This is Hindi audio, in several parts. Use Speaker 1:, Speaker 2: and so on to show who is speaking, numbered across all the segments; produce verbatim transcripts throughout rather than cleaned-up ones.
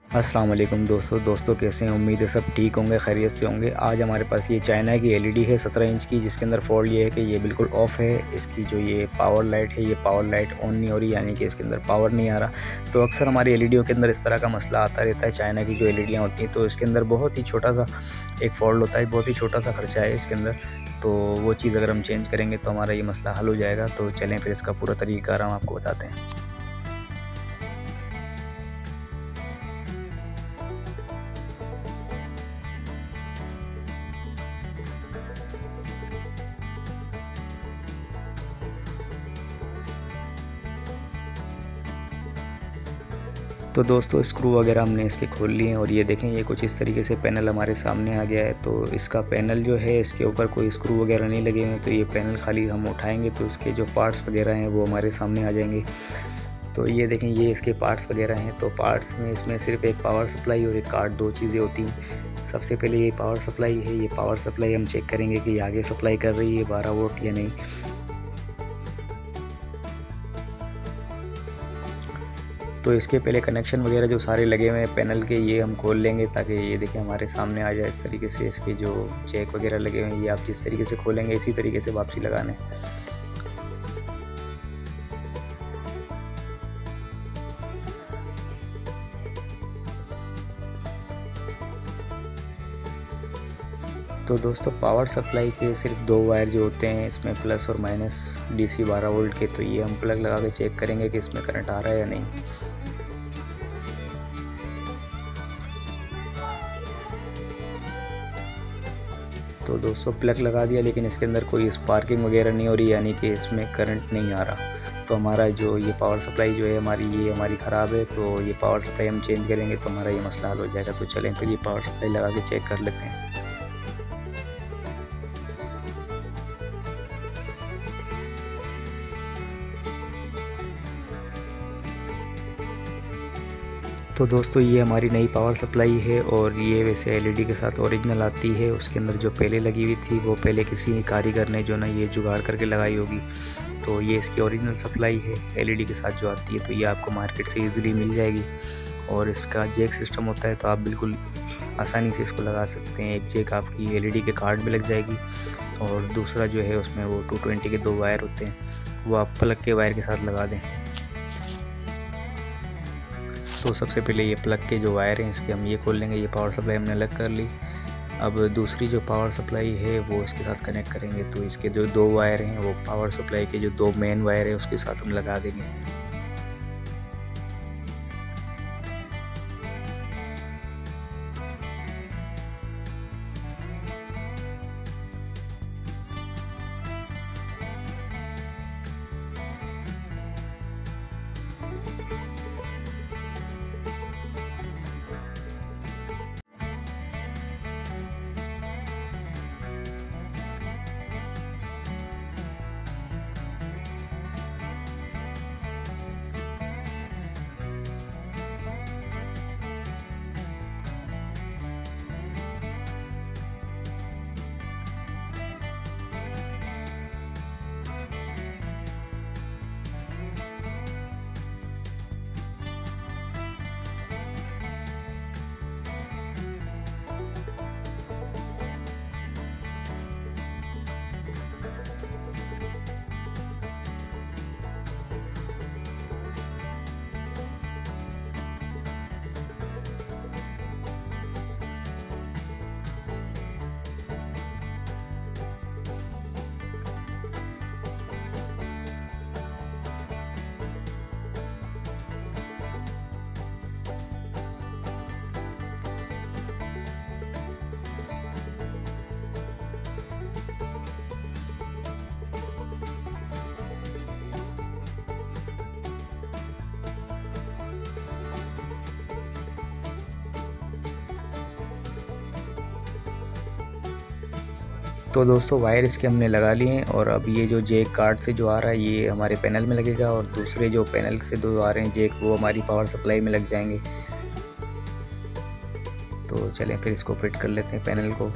Speaker 1: अस्सलाम वालेकुम दोस्तों दोस्तों कैसे हैं। उम्मीद है सब ठीक होंगे, खैरियत से होंगे। आज हमारे पास ये चाइना की एलईडी है सत्रह इंच की, जिसके अंदर फॉल्ट ये है कि ये बिल्कुल ऑफ़ है। इसकी जो ये पावर लाइट है, ये पावर लाइट ऑन नहीं हो रही, यानी कि इसके अंदर पावर नहीं आ रहा। तो अक्सर हमारी एलईडीयों के अंदर इस तरह का मसला आता रहता है। चाइना की जो एलईडियाँ होती हैं तो इसके अंदर बहुत ही छोटा सा एक फॉल्ट होता है, बहुत ही छोटा सा खर्चा है इसके अंदर। तो वो चीज़ अगर हम चेंज करेंगे तो हमारा ये मसला हल हो जाएगा। तो चलें फिर इसका पूरा तरीक़ाकार हम आपको बताते हैं। तो दोस्तों स्क्रू वगैरह हमने इसके खोल लिए हैं और ये देखें, ये कुछ इस तरीके से पैनल हमारे सामने आ गया है। तो इसका पैनल जो है, इसके ऊपर कोई स्क्रू वगैरह नहीं लगे हुए हैं। तो ये पैनल खाली हम उठाएंगे तो इसके जो पार्ट्स वगैरह हैं वो हमारे सामने आ जाएंगे। तो ये देखें, ये इसके पार्ट्स वगैरह हैं। तो पार्ट्स में इसमें सिर्फ एक पावर सप्लाई और एक कार्ड, दो चीज़ें होती हैं। सबसे पहले ये पावर सप्लाई है। ये पावर सप्लाई हम चेक करेंगे कि ये आगे सप्लाई कर रही है बारह वोल्ट या नहीं। तो इसके पहले कनेक्शन वगैरह जो सारे लगे हुए हैं पैनल के, ये हम खोल लेंगे ताकि ये देखिए हमारे सामने आ जाए इस तरीके से। इसके जो जैक वगैरह लगे हुए हैं, ये आप जिस तरीके से खोलेंगे इसी तरीके से वापसी लगाने। तो दोस्तों पावर सप्लाई के सिर्फ दो वायर जो होते हैं, इसमें प्लस और माइनस डीसी बारह वोल्ट के। तो ये हम प्लग लगा के चेक करेंगे कि इसमें करंट आ रहा है या नहीं। तो दोस्तों प्लग लगा दिया, लेकिन इसके अंदर कोई स्पार्किंग वगैरह नहीं हो रही, यानी कि इसमें करंट नहीं आ रहा। तो हमारा जो ये पावर सप्लाई जो है हमारी, ये हमारी ख़राब है। तो ये पावर सप्लाई हम चेंज करेंगे तो हमारा ये मसला हल हो जाएगा। तो चलें फिर ये पावर सप्लाई लगा के चेक कर लेते हैं। तो दोस्तों ये हमारी नई पावर सप्लाई है और ये वैसे एलईडी के साथ ओरिजिनल आती है। उसके अंदर जो पहले लगी हुई थी वो पहले किसी कारीगर ने जो ना ये जुगाड़ करके लगाई होगी। तो ये इसकी ओरिजिनल सप्लाई है एलईडी के साथ जो आती है। तो ये आपको मार्केट से इजीली मिल जाएगी और इसका जैक सिस्टम होता है, तो आप बिल्कुल आसानी से इसको लगा सकते हैं। एक जैक आपकी एलईडी के कार्ड में लग जाएगी और दूसरा जो है उसमें वो टू ट्वेंटी के दो वायर होते हैं, वो आप प्लग के वायर के साथ लगा दें। तो सबसे पहले ये प्लग के जो वायर हैं इसके हम ये खोल लेंगे। ये पावर सप्लाई हमने अलग कर ली। अब दूसरी जो पावर सप्लाई है वो इसके साथ कनेक्ट करेंगे। तो इसके जो दो वायर हैं वो पावर सप्लाई के जो दो मेन वायर हैं उसके साथ हम लगा देंगे। तो दोस्तों वायर इसके हमने लगा लिए हैं और अब ये जो जैक कार्ड से जो आ रहा है ये हमारे पैनल में लगेगा और दूसरे जो पैनल से दो आ रहे हैं जैक वो हमारी पावर सप्लाई में लग जाएंगे। तो चलें फिर इसको फिट कर लेते हैं पैनल को।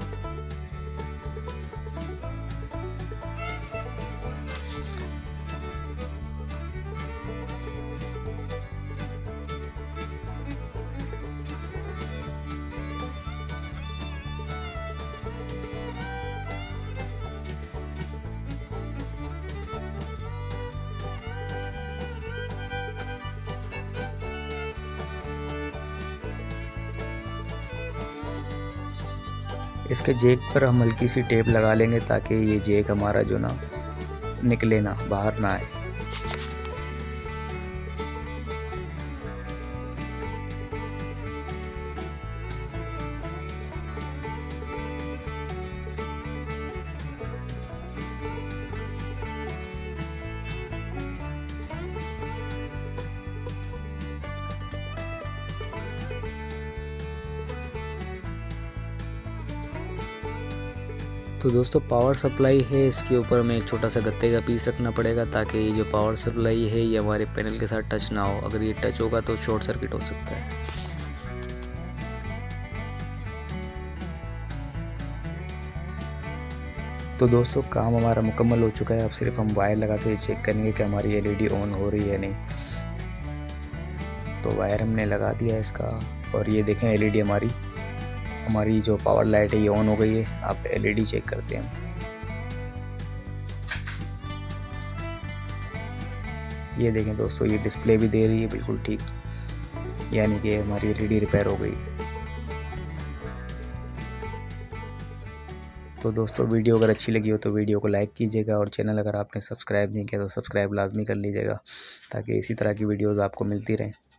Speaker 1: इसके जैक पर हम हल्की सी टेप लगा लेंगे ताकि ये जैक हमारा जो ना निकले ना, बाहर ना आए। तो दोस्तों पावर सप्लाई है, इसके ऊपर हमें एक छोटा सा गत्ते का पीस रखना पड़ेगा ताकि ये जो पावर सप्लाई है ये हमारे पैनल के साथ टच ना हो। अगर ये टच होगा तो शॉर्ट सर्किट हो सकता है। तो दोस्तों काम हमारा मुकम्मल हो चुका है। अब सिर्फ हम वायर लगा के चेक करेंगे कि हमारी एलईडी ऑन हो रही है नहीं। तो वायर हमने लगा दिया है इसका, और ये देखें एलईडी हमारी हमारी जो पावर लाइट है ये ऑन हो गई है। आप एलईडी चेक करते हैं। ये देखें दोस्तों, ये डिस्प्ले भी दे रही है बिल्कुल ठीक, यानी कि हमारी एलईडी रिपेयर हो गई है। तो दोस्तों वीडियो अगर अच्छी लगी हो तो वीडियो को लाइक कीजिएगा, और चैनल अगर आपने सब्सक्राइब नहीं किया तो सब्सक्राइब लाजमी कर लीजिएगा ताकि इसी तरह की वीडियोज़ आपको मिलती रहें।